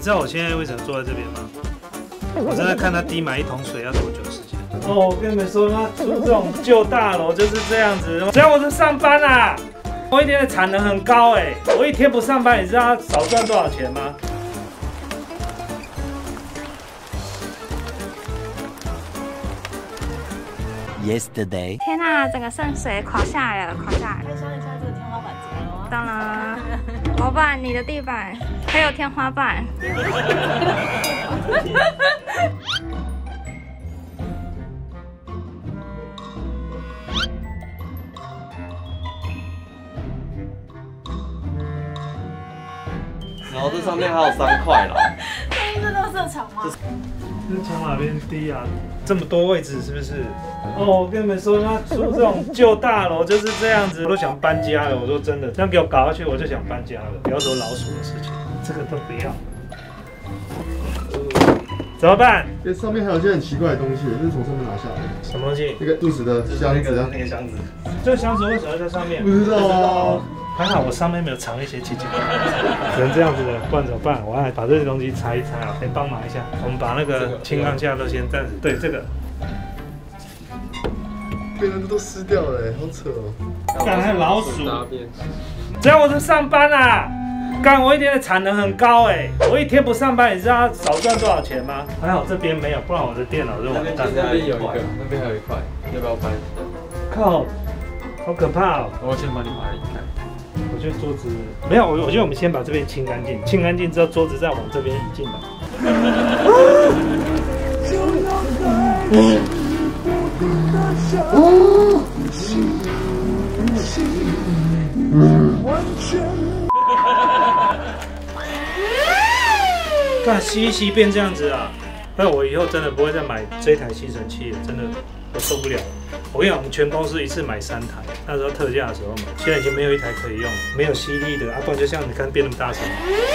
知道我现在为什么坐在这边吗？我正在看他滴满1桶水要多久时间。哦，我跟你们说，他住这种旧大楼就是这样子。只要我是上班啊，我一天的产能很高哎，我一天不上班，你知道他少赚多少钱吗 ？Yesterday， 天哪，整个圣水垮下来了，垮下来了！ 可以想一下这个天花板怎么了吗？ 当然，老板，你的地板还有天花板。 然后这上面还有3块啦。 这是垃圾场吗？ 这从哪边滴啊？这么多位置是不是？哦，我跟你们说，他住这种旧大楼就是这样子，我都想搬家了。我说真的，这样给我搞下去，我就想搬家了。不要说老鼠的事情，这个都不要。怎么办？ 这上面还有一些很奇怪的东西，这是从上面拿下来的。 什么东西？ 那个肚子的箱子啊， 那个箱子。 这个箱子为什么要在上面？ 不知道啊。 还好我上面没有藏一些奇奇怪怪，只能这样子的，不然怎么办？我还把这些东西拆一拆啊，可以帮忙一下。我们把那个轻钢架都先暂时对这个。 被人都撕掉了，好扯哦！ 干还有老鼠，只要我是上班啊，干我一天的产能很高哎，我一天不上班，你知道少赚多少钱吗？还好这边没有，不然我的电脑就完蛋。 那边有一个，那边还有1块，要不要搬？ 靠，好可怕哦！ 我先帮你把它移开。 我觉得桌子没有，我觉得我们先把这边清干净，清干净之后桌子再往这边移进来。干吸一吸变这样子啊！那我以后真的不会再买这台吸尘器了，真的我受不了。我跟你讲，我们全公司一次买3台，那时候特价的时候买，现在已经没有1台可以用，没有吸力的啊，不然就像你看变那么大声。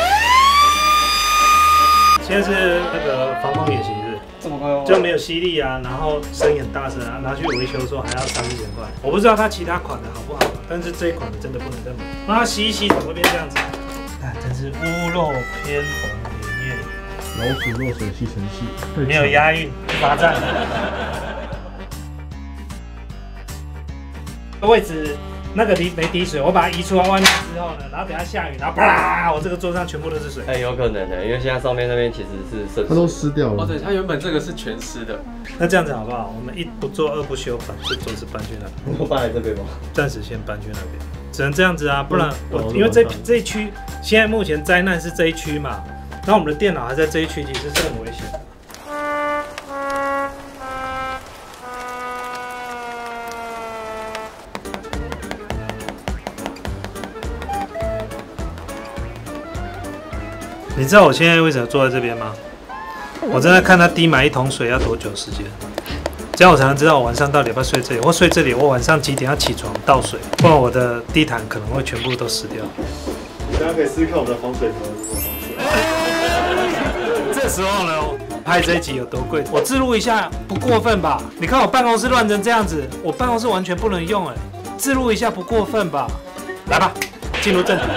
现在是那个防风演习日， 这么快哦？ 就没有吸力啊，然后声音很大声啊，拿去维修的时候还要3、4千块。我不知道它其他款的好不好，但是这一款的真的不能再买。那它吸一吸怎么会变这样子？啊，真是屋漏偏逢连夜雨。 老鼠落水吸尘器， 没有押韵，罚站。位置那个没滴水，我把它移出来外面之后呢，然后等下下雨，然后啪，我这个桌上全部都是水。 有可能的，因为现在上面那边其实是渗水， 它都湿掉了。 哦，对，它原本这个是全湿的。 那这样子好不好？我们1不做2不休，把这桌子搬去那边。 我搬来这边吗？ 暂时先搬去那边，只能这样子啊，不然因为这一区现在目前灾难是这一区嘛，然后我们的电脑还在这一区，其实是很危险的。你知道我现在为什么坐在这边吗？我正在看他滴满1桶水要多久时间，这样我才能知道我晚上到底要不要睡这里。或睡这里，我晚上几点要起床倒水，不然我的地毯可能会全部都湿掉。 大家可以思考我们的防水头如何防水。 这时候呢，拍这一集有多贵？我自录一下不过分吧？你看我办公室乱成这样子，我办公室完全不能用哎，自录一下不过分吧？来吧，进入正题。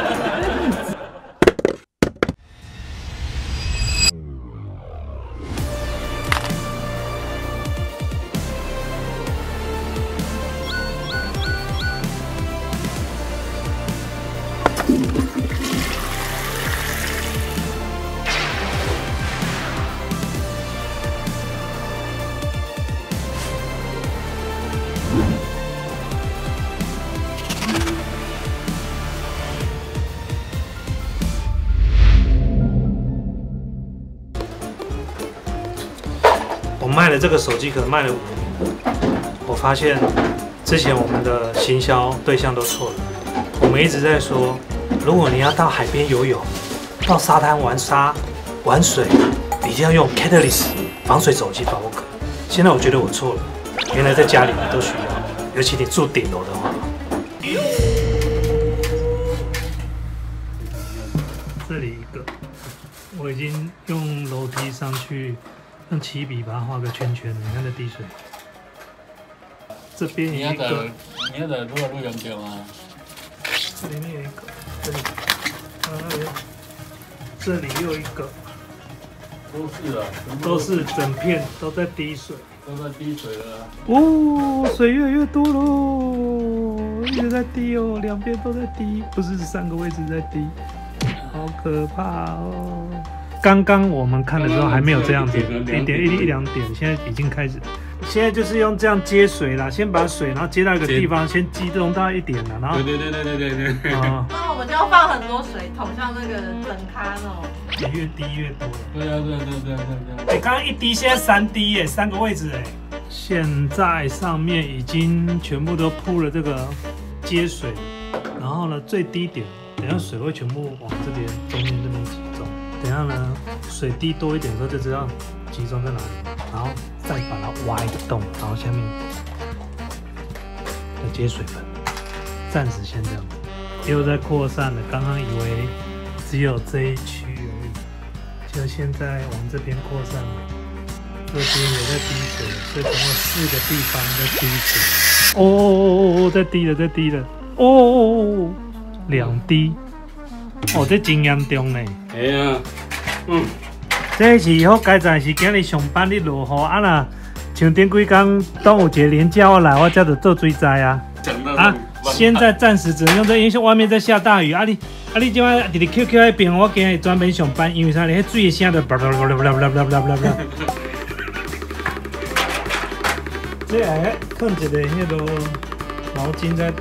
我卖了这个手机壳卖了5年，我发现之前我们的行销对象都错了。我们一直在说，如果你要到海边游泳，到沙滩玩沙、玩水，一定要用 Catalyst 防水手机保护壳。现在我觉得我错了，原来在家里都需要，尤其你住顶楼的话。这里一个，我已经用楼梯上去。用起笔把它画个圈圈，你看这滴水。这边有一个， 你要的如果录用掉吗？ 这里面有一个，这里，这里又一个， 都是啊， 都是整片都在滴水。 都在滴水了。 哦，水越来越多喽，一直在滴哦，两边都在滴，不是3个位置在滴，好可怕哦。刚刚我们看的时候还没有这样子，一两点，现在已经开始。现在就是用这样接水啦，先把水，然后接到一个地方，先集中到一点了，然后对。 啊， 那我们就要放很多水桶，像那个冷咖那种。 也越滴越多了。 对啊。 哎，刚刚1滴，现在3滴耶，3个位置哎。现在上面已经全部都铺了这个接水，然后呢最低点，等一下水会全部往这边中间这边集中。等一下呢水滴多一点的时候就知道集中在哪里，然后再把它挖一个洞，然后下面的接水盆，暂时先这样子。又在扩散了，刚刚以为只有这一区而已，就现在往这边扩散了。这边也在滴水，所以总有4个地方在滴水。哦，在滴了。哦，2滴。哦，这真严重呢。 哎呀， 这是好佳哉，是今日上班你落雨啊啦，像顶几天端午节连假我来，我才就做水灾啊。啊，现在暂时只能用这，因为外面在下大雨啊你今晚伫 QQ 那边，我今日专门上班，因为啥咧？迄水的声就这还放一个那个毛巾在，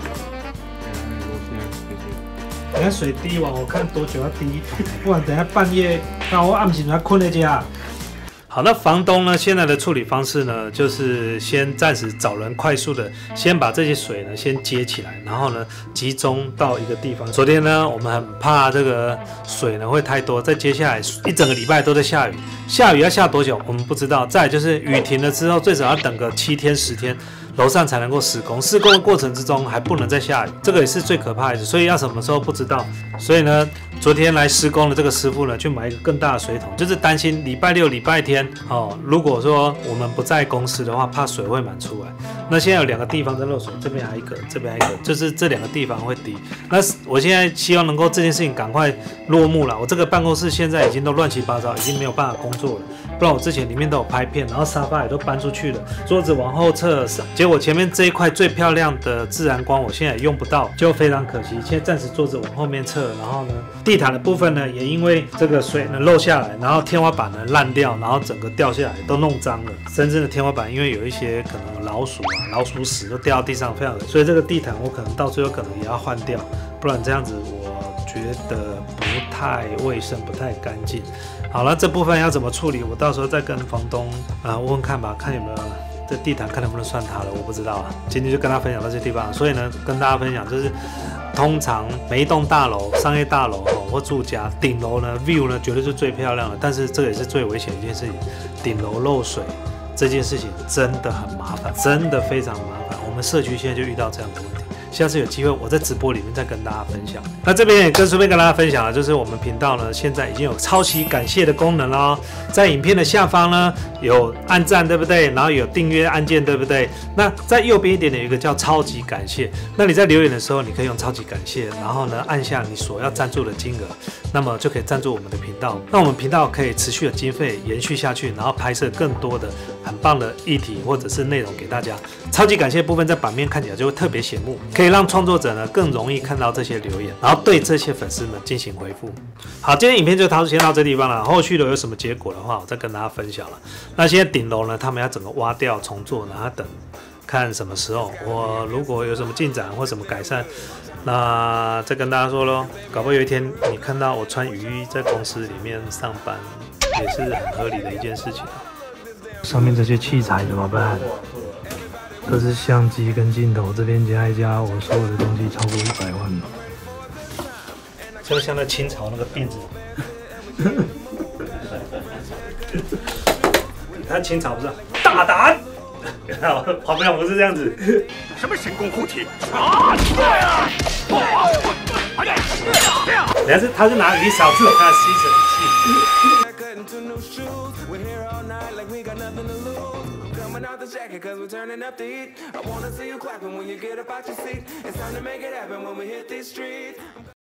等下水滴完，我看多久要滴，不然等下半夜，那我暗时要困在家。好，那房东呢？现在的处理方式呢，就是先暂时找人快速的先把这些水呢先接起来，然后呢集中到一个地方。昨天呢，我们很怕这个水呢会太多，再接下来一整个礼拜都在下雨，下雨要下多久我们不知道。再来就是雨停了之后，最少要等个7天10天。楼上才能够施工，施工的过程之中还不能再下雨，这个也是最可怕的，所以要什么时候不知道。所以呢，昨天来施工的这个师傅呢，去买一个更大的水桶，就是担心礼拜6、礼拜天哦，如果说我们不在公司的话，怕水会满出来。那现在有2个地方在漏水，这边还一个，这边还一个，就是这2个地方会滴。那我现在希望能够这件事情赶快落幕了。我这个办公室现在已经都乱七八糟，已经没有办法工作了。不然我之前里面都有拍片，然后沙发也都搬出去了，桌子往后撤，结果前面这一块最漂亮的自然光我现在也用不到，就非常可惜。现在暂时桌子往后面撤，然后呢，地毯的部分呢，也因为这个水呢漏下来，然后天花板呢烂掉，然后整个掉下来都弄脏了，甚至呢天花板因为有一些可能老鼠老鼠屎都掉到地上，非常恶心，所以这个地毯我可能到最后可能也要换掉，不然这样子我觉得不太卫生，不太干净。好了，这部分要怎么处理，我到时候再跟房东问问看吧，看有没有这地毯，看能不能算他的，我不知道啊。今天就跟他分享到这地方，所以呢，跟大家分享就是，通常每一栋大楼、商业大楼或住家顶楼呢 ，view 呢绝对是最漂亮的，但是这也是最危险的一件事情，顶楼漏水这件事情真的很麻烦，真的非常麻烦。我们社区现在就遇到这样的问题。下次有机会，我在直播里面再跟大家分享。那这边也顺便跟大家分享了，就是我们频道呢，现在已经有超级感谢的功能了，在影片的下方呢有按赞，对不对？然后有订阅按键，对不对？那在右边一点点有一个叫超级感谢，那你在留言的时候，你可以用超级感谢，然后呢按下你所要赞助的金额，那么就可以赞助我们的频道。那我们频道可以持续的经费延续下去，然后拍摄更多的很棒的议题或者是内容给大家。超级感谢部分在版面看起来就会特别醒目，可以让创作者呢更容易看到这些留言，然后对这些粉丝们进行回复。好，今天影片就先到这地方了，后续的有什么结果的话，我再跟大家分享了。那现在顶楼呢，他们要整个挖掉重做，然后等看什么时候，我如果有什么进展或什么改善，那再跟大家说咯。搞不好有一天你看到我穿雨衣在公司里面上班，也是很合理的一件事情。上面这些器材怎么办？这是相机跟镜头，这边加一加，我所有的东西超过100万了。就像那清朝那个辫子，你看清朝不是大胆，旁边不是这样子。什么神功护体啊！人家是他是拿雨扫自他的吸尘器。Out the jacket cause we're turning up the heat. I wanna see you clapping when you get up out your seat. It's time to make it happen when we hit these streets.